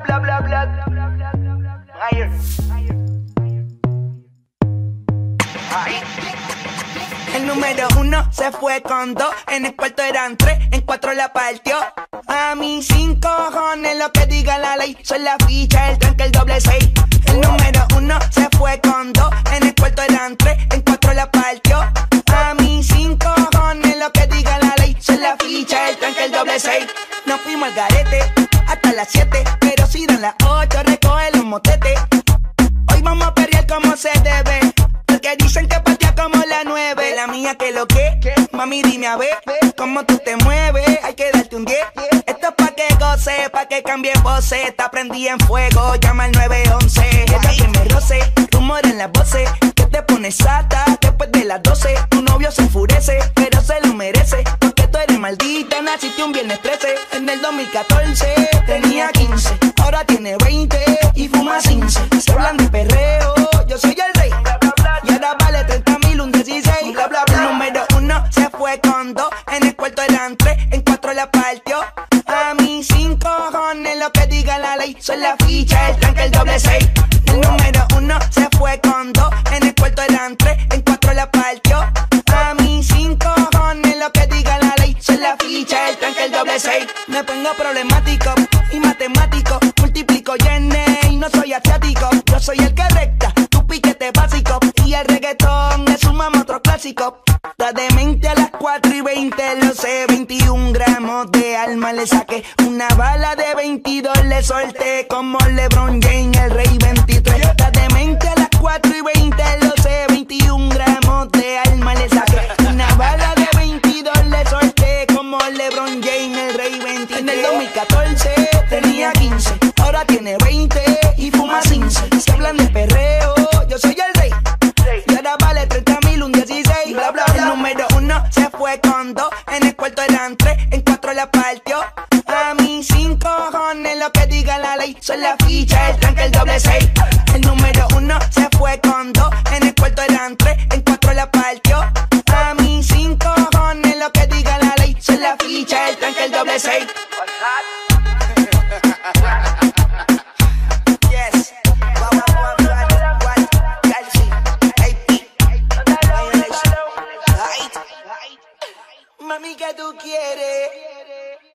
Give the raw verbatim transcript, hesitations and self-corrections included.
bla, bla, bla. Mayer. El número uno se fue con dos, en el cuarto eran tres, en cuatro la partió. A mí sin cojones lo que diga la ley, soy la ficha, el tranque, el doble seis. El número uno se fue con dos, en el cuarto eran tres, en cuatro la partió. A mí sin cojones lo que diga la ley, soy la ficha, el tranque, el doble seis. Nos fuimos al garete hasta las siete, pero si dan las ocho recoge los motetes. Hoy vamos a perrear como se debe, porque dicen que partía como la nueve. La mía que lo que, mami dime a ver cómo tú te mueves, hay que darte un diez. Esto es pa' que goce, pa' que cambie voces. Está prendí en fuego, llama al nueve once. Ella que me roce, rumor en las voces, que te pones sata después de las doce. Tu novio se enfurece, pero se lo merece, porque tú eres maldita, naciste un viernes trece. En el dos mil catorce tenía quince, ahora tiene veinte y fuma cince. Se hablan de perreo, yo soy el rey, y ahora vale treinta mil, un dieciséis. Bla, bla, bla. El número uno se fue con dos, en el cuarto eran tres, en cuatro la partió. A mí sin cojones lo que diga la ley, soy la ficha, el tranque, el doble seis. El número uno se fue con dos, en el cuarto eran tres, en cuatro la partió. A mí sin cojones lo que diga la ley, soy la ficha, el tranque, el doble seis. Me pongo problemático y matemático, multiplico y y no soy asiático. Yo soy el que recta, tu piquete básico, y el reggaetón le sumamos otro clásico. Está demente a las cuatro y veinte, lo sé, veintiún gramos de alma le saqué. Una bala de veintidós le solté, como LeBron James, el rey veintitrés. Está demente a las cuatro y veinte, lo sé, veintiún gramos de alma le saqué. Una bala de veintidós le solté, como LeBron James, el rey veintitrés. En el dos mil catorce tenía quince, ahora tiene veinte y fuma cince. Se hablan de perreo, yo soy el rey, y ahora vale treinta mil, un dieciséis. Bla, bla, bla. El número uno se fue con dos, en el cuarto eran tres, en cuatro la partió. A mí sin cojones lo que diga la ley, soy la ficha, el tranque, el doble seis. El número uno se